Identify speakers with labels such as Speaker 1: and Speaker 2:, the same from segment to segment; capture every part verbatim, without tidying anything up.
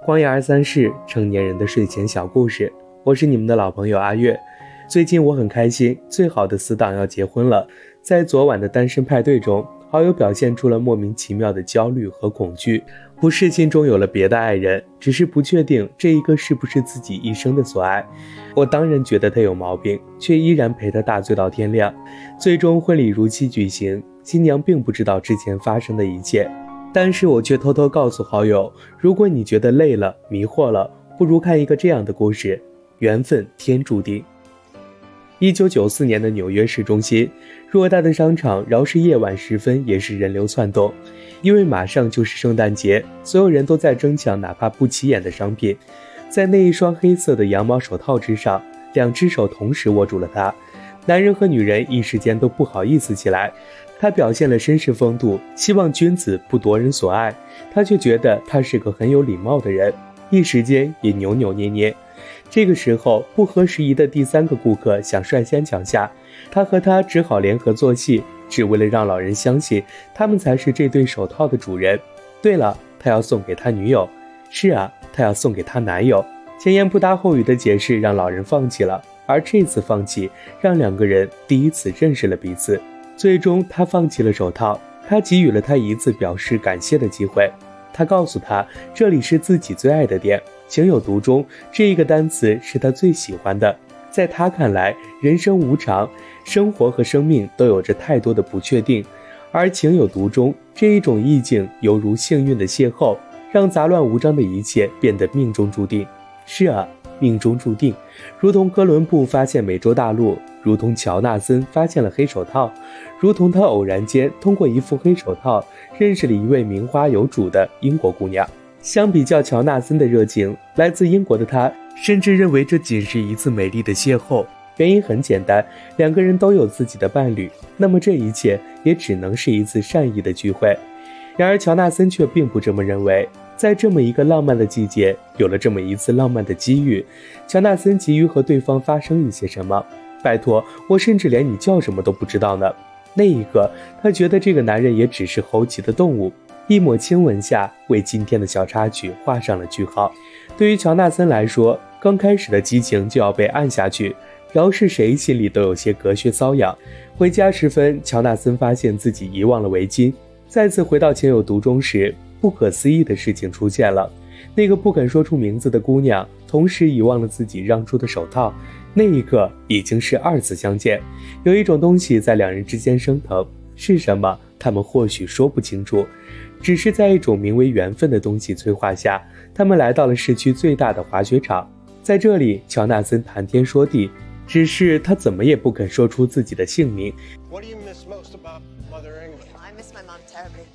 Speaker 1: 光夜二三事，成年人的睡前小故事，我是你们的老朋友阿月。最近我很开心，最好的死党要结婚了。在昨晚的单身派对中，好友表现出了莫名其妙的焦虑和恐惧，不是心中有了别的爱人，只是不确定这一个是不是自己一生的所爱。我当然觉得他有毛病，却依然陪他大醉到天亮。最终婚礼如期举行，新娘并不知道之前发生的一切，但是我却偷偷告诉好友，如果你觉得累了迷惑了，不如看一个这样的故事，缘分天注定。一九九四年的纽约市中心，偌大的商场饶是夜晚时分也是人流窜动，因为马上就是圣诞节，所有人都在争抢哪怕不起眼的商品。在那一双黑色的羊毛手套之上，两只手同时握住了它，男人和女人一时间都不好意思起来。他表现了绅士风度，希望君子不夺人所爱，他却觉得他是个很有礼貌的人，一时间也扭扭捏捏。这个时候，不合时宜的第三个顾客想率先抢下，他和他只好联合做戏，只为了让老人相信他们才是这对手套的主人。对了，他要送给他女友。是啊，他要送给他男友。前言不搭后语的解释让老人放弃了，而这次放弃让两个人第一次认识了彼此。最终他放弃了手套，他给予了他一次表示感谢的机会。他告诉他，这里是自己最爱的店，情有独钟这一个单词是他最喜欢的。在他看来，人生无常，生活和生命都有着太多的不确定，而情有独钟这一种意境犹如幸运的邂逅，让杂乱无章的一切变得命中注定。是啊，命中注定，如同哥伦布发现美洲大陆，如同乔纳森发现了黑手套，如同他偶然间通过一副黑手套认识了一位名花有主的英国姑娘。相比较乔纳森的热情，来自英国的他甚至认为这仅是一次美丽的邂逅。原因很简单，两个人都有自己的伴侣，那么这一切也只能是一次善意的聚会。然而乔纳森却并不这么认为，在这么一个浪漫的季节，有了这么一次浪漫的机遇，乔纳森急于和对方发生一些什么。拜托，我甚至连你叫什么都不知道呢。那一刻，他觉得这个男人也只是猴急的动物。一抹亲吻下，为今天的小插曲画上了句号。对于乔纳森来说，刚开始的激情就要被按下去，饶是谁心里都有些隔靴搔痒。回家时分，乔纳森发现自己遗忘了围巾。再次回到情有独钟时，不可思议的事情出现了。那个不肯说出名字的姑娘，同时遗忘了自己让出的手套。那一刻已经是二次相见，有一种东西在两人之间升腾，是什么？他们或许说不清楚，只是在一种名为缘分的东西催化下，他们来到了市区最大的滑雪场。在这里，乔纳森谈天说地，只是他怎么也不肯说出自己的姓名。
Speaker 2: What do you miss most about Mother England?
Speaker 3: I miss my mom terribly.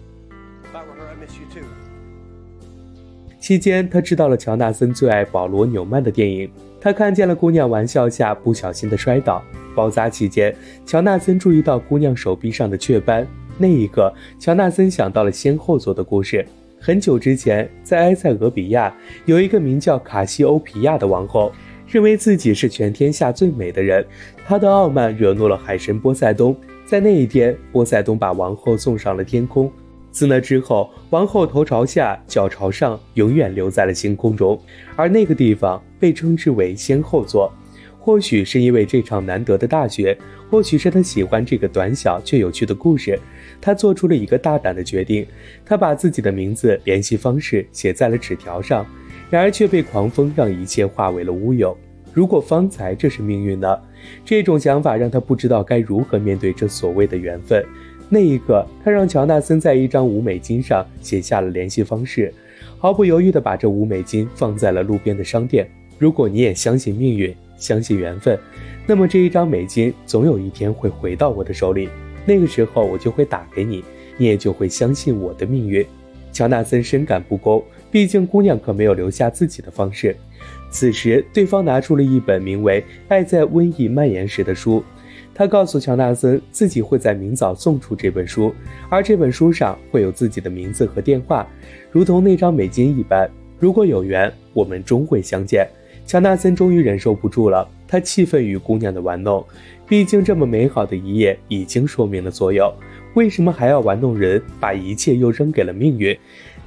Speaker 2: If I were her, I miss you too.
Speaker 1: 期间，他知道了乔纳森最爱保罗·纽曼的电影，他看见了姑娘玩笑下不小心的摔倒。包扎期间，乔纳森注意到姑娘手臂上的雀斑。那一刻，乔纳森想到了先后座的故事。很久之前，在埃塞俄比亚，有一个名叫卡西欧皮亚的王后，认为自己是全天下最美的人。她的傲慢惹怒了海神波塞冬。在那一天，波塞冬把王后送上了天空。自那之后，王后头朝下，脚朝上，永远留在了星空中，而那个地方被称之为先后座。或许是因为这场难得的大雪，或许是他喜欢这个短小却有趣的故事，他做出了一个大胆的决定。他把自己的名字、联系方式写在了纸条上，然而却被狂风让一切化为了乌有。如果方才这是命运呢？这种想法让他不知道该如何面对这所谓的缘分。那一刻，他让乔纳森在一张五美金上写下了联系方式，毫不犹豫地把这五美金放在了路边的商店。如果你也相信命运，相信缘分，那么这一张美金总有一天会回到我的手里，那个时候我就会打给你，你也就会相信我的命运。乔纳森深感不公，毕竟姑娘可没有留下自己的方式。此时，对方拿出了一本名为《爱在瘟疫蔓延时》的书。他告诉乔纳森，自己会在明早送出这本书，而这本书上会有自己的名字和电话，如同那张美金一般。如果有缘，我们终会相见。乔纳森终于忍受不住了，他气愤于姑娘的玩弄，毕竟这么美好的一夜已经说明了所有，为什么还要玩弄人，把一切又扔给了命运？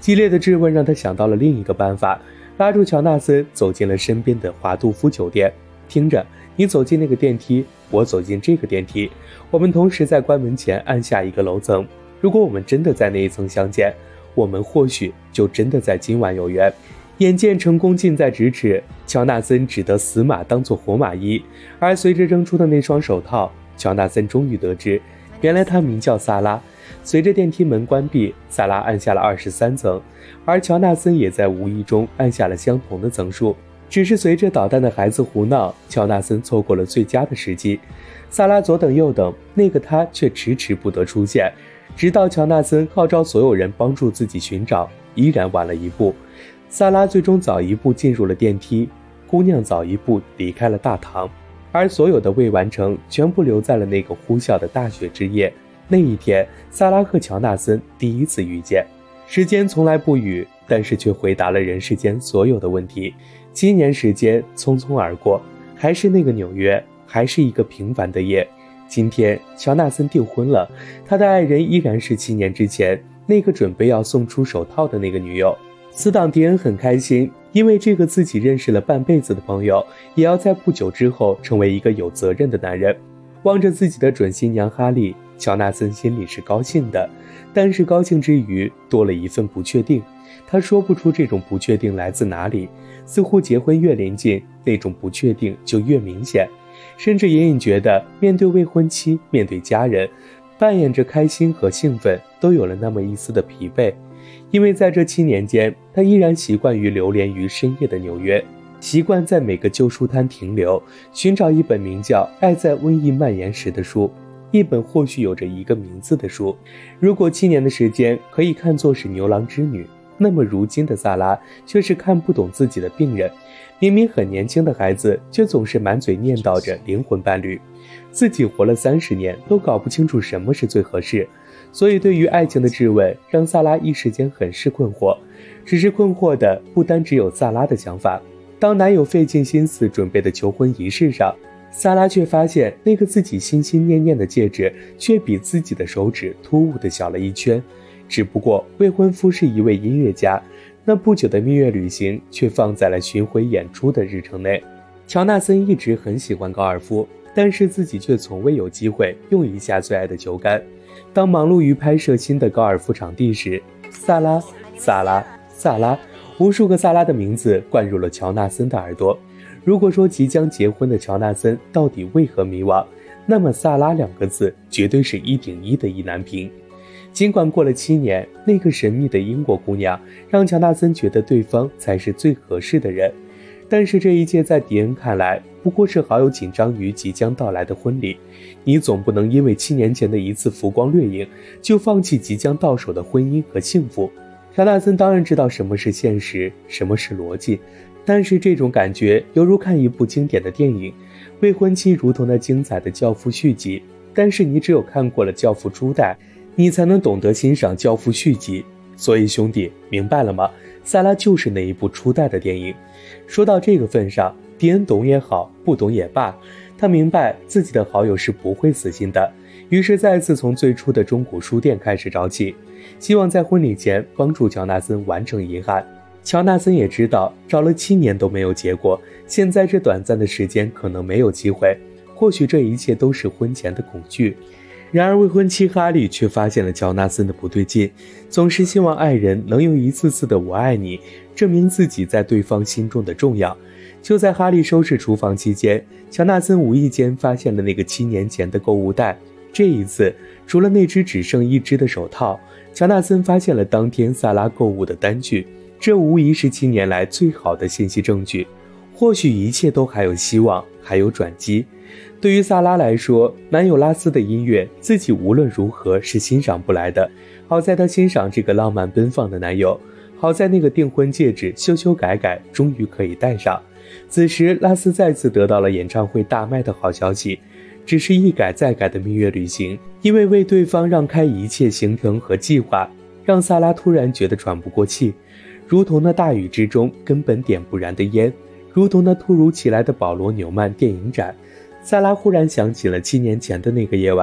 Speaker 1: 激烈的质问让他想到了另一个办法，拉住乔纳森走进了身边的华杜夫酒店。听着，你走进那个电梯，我走进这个电梯，我们同时在关门前按下一个楼层。如果我们真的在那一层相见，我们或许就真的在今晚有缘。眼见成功近在咫尺，乔纳森只得死马当作活马医。而随着扔出的那双手套，乔纳森终于得知，原来他名叫萨拉。随着电梯门关闭，萨拉按下了二十三层，而乔纳森也在无意中按下了相同的层数。只是随着捣蛋的孩子胡闹，乔纳森错过了最佳的时机。萨拉左等右等，那个他却迟迟不得出现，直到乔纳森号召所有人帮助自己寻找，依然晚了一步。萨拉最终早一步进入了电梯，姑娘早一步离开了大堂，而所有的未完成全部留在了那个呼啸的大雪之夜。那一天，萨拉和乔纳森第一次遇见。时间从来不语，但是却回答了人世间所有的问题。七年时间匆匆而过，还是那个纽约，还是一个平凡的夜。今天乔纳森订婚了，他的爱人依然是七年之前那个准备要送出手套的那个女友。死党迪恩很开心，因为这个自己认识了半辈子的朋友也要在不久之后成为一个有责任的男人。望着自己的准新娘哈利，乔纳森心里是高兴的，但是高兴之余多了一份不确定。他说不出这种不确定来自哪里，似乎结婚越临近，那种不确定就越明显，甚至隐隐觉得面对未婚妻，面对家人，扮演着开心和兴奋都有了那么一丝的疲惫。因为在这七年间，他依然习惯于流连于深夜的纽约，习惯在每个旧书摊停留，寻找一本名叫《爱在瘟疫蔓延时》的书，一本或许有着一个名字的书。如果七年的时间可以看作是牛郎织女，那么如今的萨拉却是看不懂自己的病人。明明很年轻的孩子，却总是满嘴念叨着灵魂伴侣。自己活了三十年，都搞不清楚什么是最合适。所以对于爱情的质问，让萨拉一时间很是困惑。只是困惑的不单只有萨拉的想法。当男友费尽心思准备的求婚仪式上，萨拉却发现那个自己心心念念的戒指，却比自己的手指突兀的小了一圈。只不过未婚夫是一位音乐家，那不久的蜜月旅行却放在了巡回演出的日程内。乔纳森一直很喜欢高尔夫，但是自己却从未有机会用一下最爱的球杆。当忙碌于拍摄新的高尔夫场地时，萨拉萨拉萨拉无数个萨拉的名字灌入了乔纳森的耳朵。如果说即将结婚的乔纳森到底为何迷惘，那么萨拉两个字绝对是一顶一的意难平。尽管过了七年，那个神秘的英国姑娘让乔纳森觉得对方才是最合适的人，但是这一切在迪恩看来不过是好友紧张于即将到来的婚礼。你总不能因为七年前的一次浮光掠影，就放弃即将到手的婚姻和幸福。乔纳森当然知道什么是现实，什么是逻辑，但是这种感觉犹如看一部经典的电影。未婚妻如同那精彩的教父续集，但是你只有看过了教父初代，你才能懂得欣赏教父续集。所以兄弟，明白了吗？萨拉就是那一部初代的电影。说到这个份上，迪恩懂也好，不懂也罢，他明白自己的好友是不会死心的，于是再次从最初的中古书店开始找起，希望在婚礼前帮助乔纳森完成遗憾。乔纳森也知道找了七年都没有结果，现在这短暂的时间可能没有机会，或许这一切都是婚前的恐惧。然而未婚妻哈利却发现了乔纳森的不对劲，总是希望爱人能用一次次的我爱你证明自己在对方心中的重要。就在哈利收拾厨房期间，乔纳森无意间发现了那个七年前的购物袋。这一次除了那只只剩一只的手套，乔纳森发现了当天萨拉购物的单据，这无疑是七年来最好的信息证据。或许一切都还有希望，还有转机。对于萨拉来说，男友拉斯的音乐自己无论如何是欣赏不来的，好在她欣赏这个浪漫奔放的男友，好在那个订婚戒指修修改改终于可以戴上。此时拉斯再次得到了演唱会大卖的好消息，只是一改再改的蜜月旅行，因为为对方让开一切行程和计划，让萨拉突然觉得喘不过气，如同那大雨之中根本点不燃的烟，如同那突如其来的保罗纽曼电影展。萨拉忽然想起了七年前的那个夜晚，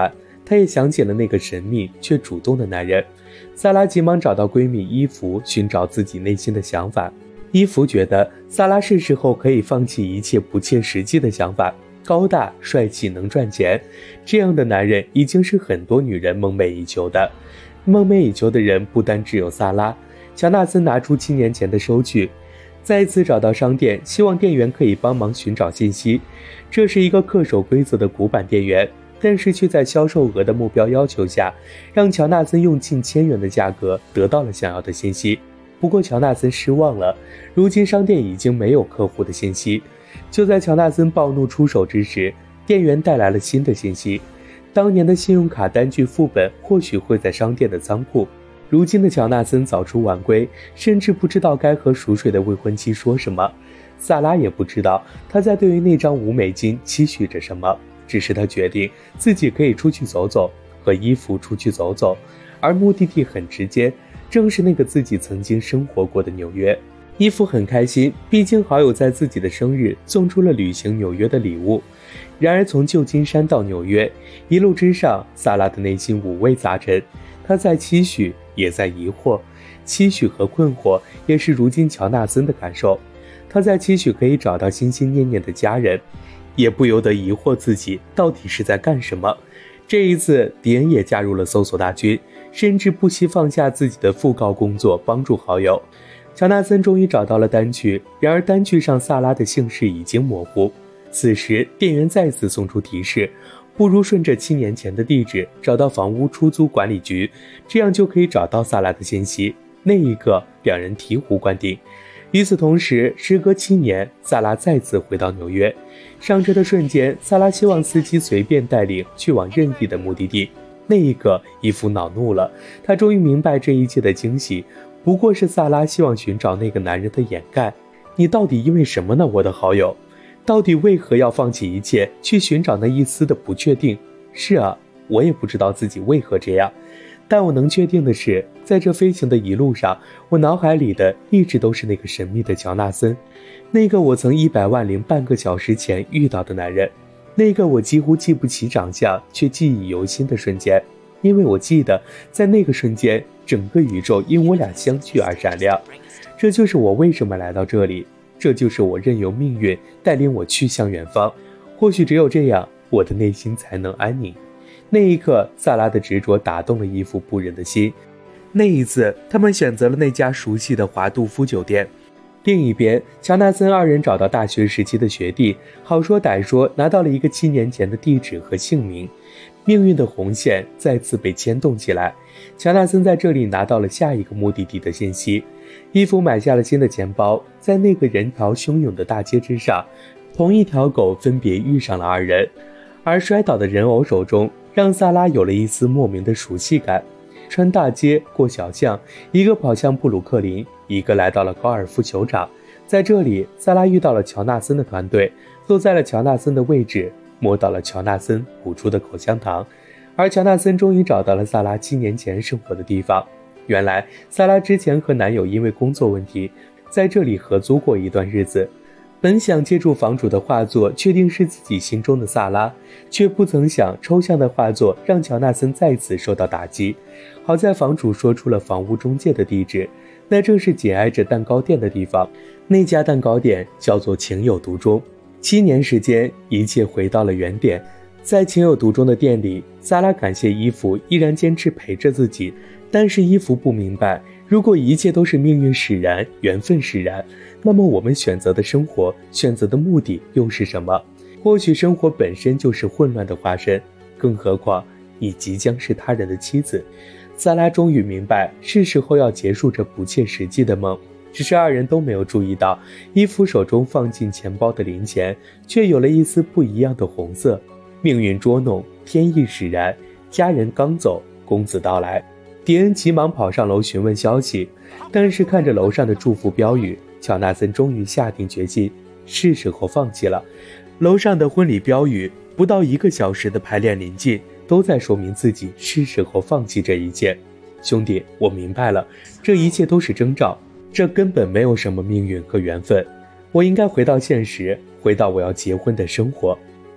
Speaker 1: 她也想起了那个神秘却主动的男人。萨拉急忙找到闺蜜伊芙，寻找自己内心的想法。伊芙觉得萨拉是时候可以放弃一切不切实际的想法，高大帅气能赚钱，这样的男人已经是很多女人梦寐以求的。梦寐以求的人不单只有萨拉。乔纳森拿出七年前的收据，再次找到商店，希望店员可以帮忙寻找信息。这是一个恪守规则的古板店员，但是却在销售额的目标要求下，让乔纳森用近千元的价格得到了想要的信息。不过乔纳森失望了，如今商店已经没有客户的信息。就在乔纳森暴怒出手之时，店员带来了新的信息，当年的信用卡单据副本或许会在商店的仓库。如今的乔纳森早出晚归，甚至不知道该和熟睡的未婚妻说什么。萨拉也不知道他在对于那张五美金期许着什么，只是他决定自己可以出去走走，和伊芙出去走走，而目的地很直接，正是那个自己曾经生活过的纽约。伊芙很开心，毕竟好友在自己的生日送出了旅行纽约的礼物。然而从旧金山到纽约，一路之上，萨拉的内心五味杂陈，他在期许，也在疑惑，期许和困惑也是如今乔纳森的感受。他在期许可以找到心心念念的家人，也不由得疑惑自己到底是在干什么。这一次，迪恩也加入了搜索大军，甚至不惜放下自己的讣告工作帮助好友。乔纳森终于找到了单据，然而单据上萨拉的姓氏已经模糊。此时店员再次送出提示，不如顺着七年前的地址找到房屋出租管理局，这样就可以找到萨拉的信息。那一刻，两人醍醐灌顶。与此同时，时隔七年，萨拉再次回到纽约。上车的瞬间，萨拉希望司机随便带领去往任意的目的地。那一刻，伊芙恼怒了，他终于明白这一切的惊喜不过是萨拉希望寻找那个男人的掩盖。你到底因为什么呢，我的好友？到底为何要放弃一切去寻找那一丝的不确定？是啊，我也不知道自己为何这样，但我能确定的是，在这飞行的一路上，我脑海里的一直都是那个神秘的乔纳森，那个我曾一百万零半个小时前遇到的男人，那个我几乎记不起长相却记忆犹新的瞬间，因为我记得在那个瞬间，整个宇宙因我俩相聚而闪亮。这就是我为什么来到这里，这就是我任由命运带领我去向远方。或许只有这样，我的内心才能安宁。那一刻，萨拉的执着打动了伊芙不忍的心。那一次，他们选择了那家熟悉的华杜夫酒店。另一边，乔纳森二人找到大学时期的学弟，好说歹说拿到了一个七年前的地址和姓名。命运的红线再次被牵动起来，乔纳森在这里拿到了下一个目的地的信息。伊芙买下了新的钱包，在那个人潮汹涌的大街之上，同一条狗分别遇上了二人，而摔倒的人偶手中让萨拉有了一丝莫名的熟悉感。穿大街过小巷，一个跑向布鲁克林，一个来到了高尔夫球场。在这里，萨拉遇到了乔纳森的团队，坐在了乔纳森的位置，摸到了乔纳森吐出的口香糖，而乔纳森终于找到了萨拉七年前生活的地方。原来萨拉之前和男友因为工作问题在这里合租过一段日子，本想借助房主的画作确定是自己心中的萨拉，却不曾想抽象的画作让乔纳森再次受到打击。好在房主说出了房屋中介的地址，那正是紧挨着蛋糕店的地方。那家蛋糕店叫做情有独钟。七年时间，一切回到了原点。在情有独钟的店里，萨拉感谢伊芙依然坚持陪着自己，但是伊芙不明白，如果一切都是命运使然，缘分使然，那么我们选择的生活，选择的目的又是什么？或许生活本身就是混乱的化身，更何况你即将是他人的妻子。萨拉终于明白，是时候要结束这不切实际的梦。只是二人都没有注意到，伊芙手中放进钱包的零钱却有了一丝不一样的红色。命运捉弄，天意使然，家人刚走，公子到来。迪恩急忙跑上楼询问消息，但是看着楼上的祝福标语，乔纳森终于下定决心，是时候放弃了。楼上的婚礼标语，不到一个小时的排练临近，都在说明自己是时候放弃这一切。兄弟，我明白了，这一切都是征兆，这根本没有什么命运和缘分。我应该回到现实，回到我要结婚的生活。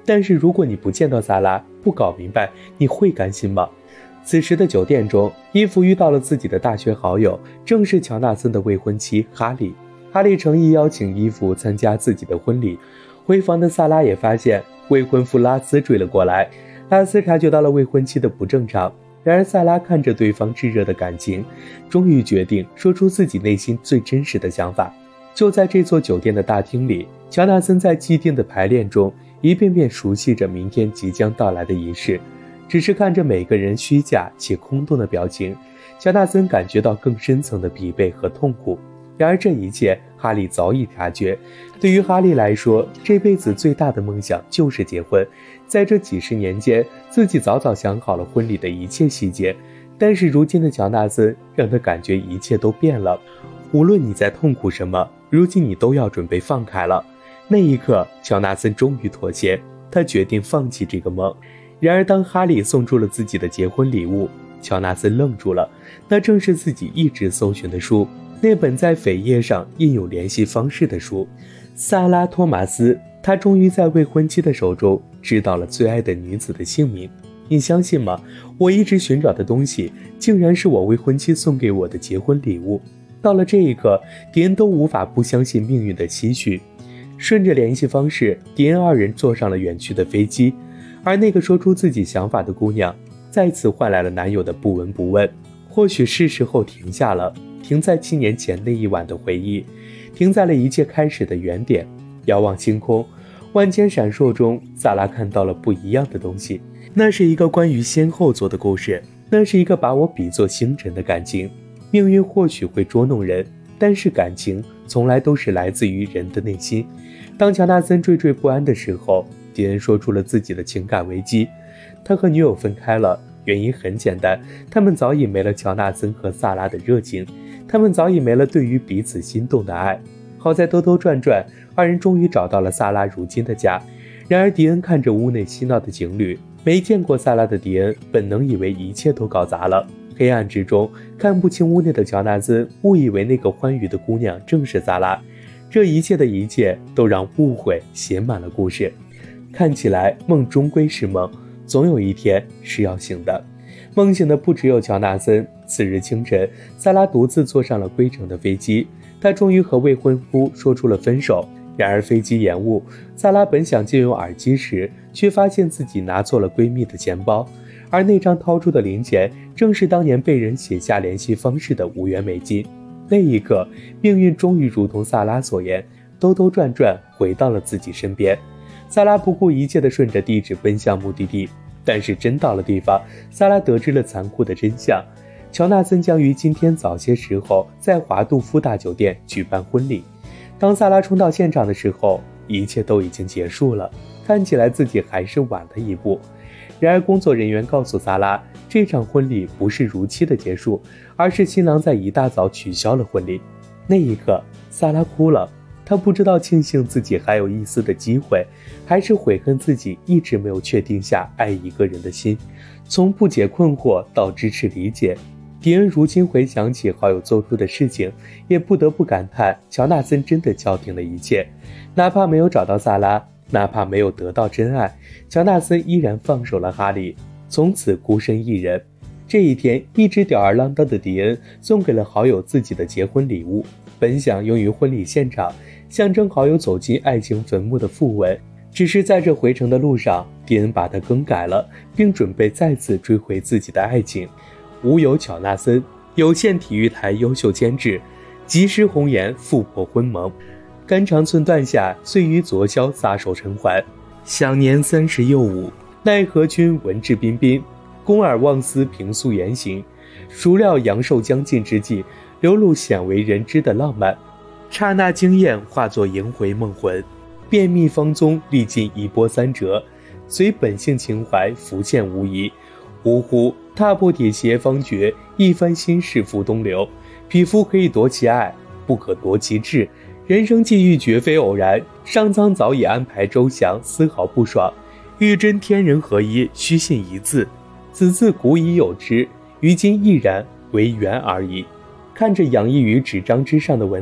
Speaker 1: 但是如果你不见到萨拉，不搞明白，你会甘心吗？此时的酒店中，伊芙遇到了自己的大学好友，正是乔纳森的未婚妻哈利。哈利诚意邀请伊芙参加自己的婚礼。回房的萨拉也发现未婚夫拉斯追了过来。拉斯察觉到了未婚妻的不正常，然而萨拉看着对方炙热的感情，终于决定说出自己内心最真实的想法。就在这座酒店的大厅里，乔纳森在既定的排练中一遍遍熟悉着明天即将到来的仪式，只是看着每个人虚假且空洞的表情，乔纳森感觉到更深层的疲惫和痛苦。然而这一切哈利早已察觉。对于哈利来说，这辈子最大的梦想就是结婚。在这几十年间，自己早早想好了婚礼的一切细节，但是如今的乔纳森让他感觉一切都变了。无论你在痛苦什么，如今你都要准备放开了。那一刻，乔纳森终于妥协，他决定放弃这个梦。然而当哈利送出了自己的结婚礼物，乔纳森愣住了，那正是自己一直搜寻的书，那本在扉页上印有联系方式的书。萨拉·托马斯，他终于在未婚妻的手中知道了最爱的女子的姓名。你相信吗？我一直寻找的东西，竟然是我未婚妻送给我的结婚礼物。到了这一刻，迪恩都无法不相信命运的期许。顺着联系方式，迪恩二人坐上了远去的飞机，而那个说出自己想法的姑娘，再次换来了男友的不闻不问。或许是时候停下了，停在七年前那一晚的回忆，停在了一切开始的原点。遥望星空，万千闪烁中，萨拉看到了不一样的东西。那是一个关于先后座的故事，那是一个把我比作星辰的感情。命运或许会捉弄人，但是感情从来都是来自于人的内心。当乔纳森惴惴不安的时候，迪恩说出了自己的情感危机。他和女友分开了，原因很简单，他们早已没了乔纳森和萨拉的热情，他们早已没了对于彼此心动的爱。好在兜兜转转，二人终于找到了萨拉如今的家。然而迪恩看着屋内嬉闹的情侣，没见过萨拉的迪恩本能以为一切都搞砸了。黑暗之中，看不清屋内的乔纳森误以为那个欢愉的姑娘正是萨拉。这一切的一切都让误会写满了故事。看起来梦终归是梦，总有一天是要醒的。梦醒的不只有乔纳森。次日清晨，萨拉独自坐上了归程的飞机，她终于和未婚夫说出了分手。然而飞机延误，萨拉本想借用耳机时，却发现自己拿错了闺蜜的钱包，而那张掏出的零钱正是当年被人写下联系方式的五元美金。那一刻，命运终于如同萨拉所言，兜兜转转回到了自己身边。萨拉不顾一切地顺着地址奔向目的地，但是真到了地方，萨拉得知了残酷的真相。乔纳森将于今天早些时候在华杜夫大酒店举办婚礼。当萨拉冲到现场的时候，一切都已经结束了，看起来自己还是晚了一步。然而工作人员告诉萨拉，这场婚礼不是如期的结束，而是新郎在一大早取消了婚礼。那一刻，萨拉哭了，她不知道庆幸自己还有一丝的机会，还是悔恨自己一直没有确定下爱一个人的心。从不解困惑到支持理解，迪恩如今回想起好友做出的事情，也不得不感叹乔纳森真的叫停了一切。哪怕没有找到萨拉，哪怕没有得到真爱，乔纳森依然放手了哈利，从此孤身一人。这一天，一直吊儿郎当的迪恩送给了好友自己的结婚礼物，本想用于婚礼现场，象征好友走进爱情坟墓的讣文。只是在这回程的路上，迪恩把它更改了，并准备再次追回自己的爱情。无有乔纳森，有线体育台优秀监制，及时红颜复破婚盟。肝肠寸断下，岁余昨宵撒手尘寰。享年三十又五，奈何君文质彬彬，公耳忘思平素言行。孰料阳寿将尽之际，流露鲜为人知的浪漫。刹那惊艳化作萦回梦魂，便秘方宗历尽一波三折，随本性情怀浮现无疑。呜呼，踏破铁鞋方觉，一番心事付东流。匹夫可以夺其爱，不可夺其志。人生际遇绝非偶然，上苍早已安排周详，丝毫不爽。欲真天人合一，须信一字，此字古已有之，于今亦然，为缘而已。看着洋溢于纸张之上的文采，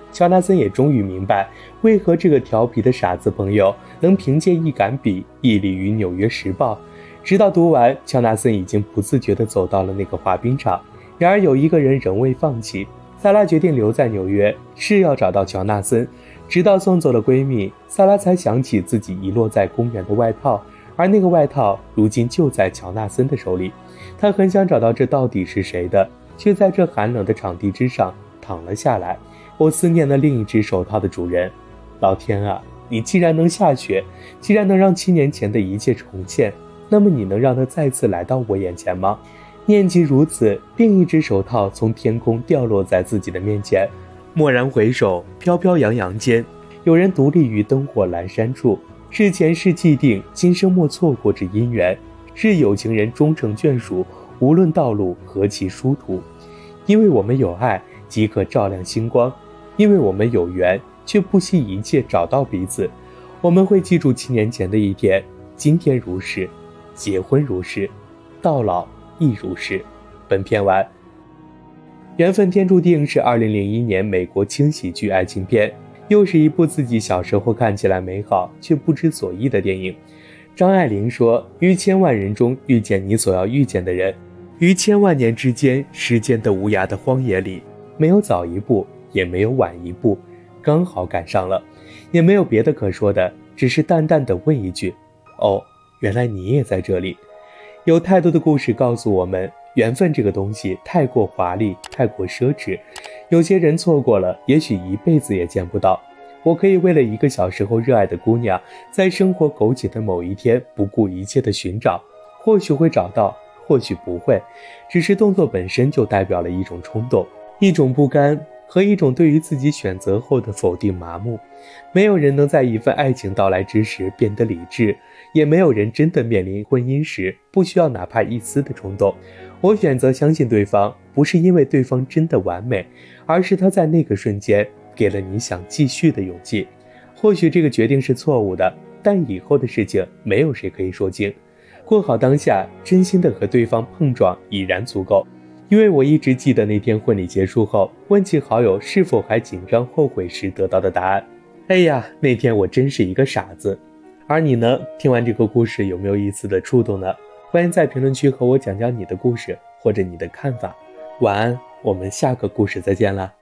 Speaker 1: 乔纳森也终于明白，为何这个调皮的傻子朋友能凭借一杆笔屹立于纽约时报。直到读完，乔纳森已经不自觉地走到了那个滑冰场。然而有一个人仍未放弃，萨拉决定留在纽约，是要找到乔纳森。直到送走了闺蜜，萨拉才想起自己遗落在公园的外套，而那个外套如今就在乔纳森的手里。她很想找到这到底是谁的，却在这寒冷的场地之上躺了下来。我思念了另一只手套的主人。老天啊，你既然能下雪，既然能让七年前的一切重现，那么你能让它再次来到我眼前吗？念及如此，另一只手套从天空掉落在自己的面前。蓦然回首，飘飘扬扬间，有人独立于灯火阑珊处。是前世既定，今生莫错过之姻缘。是有情人终成眷属，无论道路何其殊途。因为我们有爱，即可照亮星光。因为我们有缘，却不惜一切找到彼此。我们会记住七年前的一天，今天如是，结婚如是，到老亦如是。本片完。缘分天注定是二零零一年美国轻喜剧爱情片，又是一部自己小时候看起来美好却不知所以的电影。张爱玲说，于千万人中遇见你所要遇见的人，于千万年之间，时间的无涯的荒野里，没有早一步，也没有晚一步，刚好赶上了。也没有别的可说的，只是淡淡的问一句，哦，原来你也在这里。有太多的故事告诉我们，缘分这个东西太过华丽，太过奢侈，有些人错过了，也许一辈子也见不到。我可以为了一个小时候热爱的姑娘，在生活苟且的某一天不顾一切的寻找，或许会找到，或许不会，只是动作本身就代表了一种冲动，一种不甘，和一种对于自己选择后的否定麻木。没有人能在一份爱情到来之时变得理智，也没有人真的面临婚姻时不需要哪怕一丝的冲动。我选择相信对方，不是因为对方真的完美，而是他在那个瞬间给了你想继续的勇气。或许这个决定是错误的，但以后的事情没有谁可以说清。过好当下，真心的和对方碰撞已然足够。因为我一直记得那天婚礼结束后，问起好友是否还紧张后悔时得到的答案。哎呀，那天我真是一个傻子。而你呢？听完这个故事有没有一丝的触动呢？欢迎在评论区和我讲讲你的故事或者你的看法。晚安，我们下个故事再见了。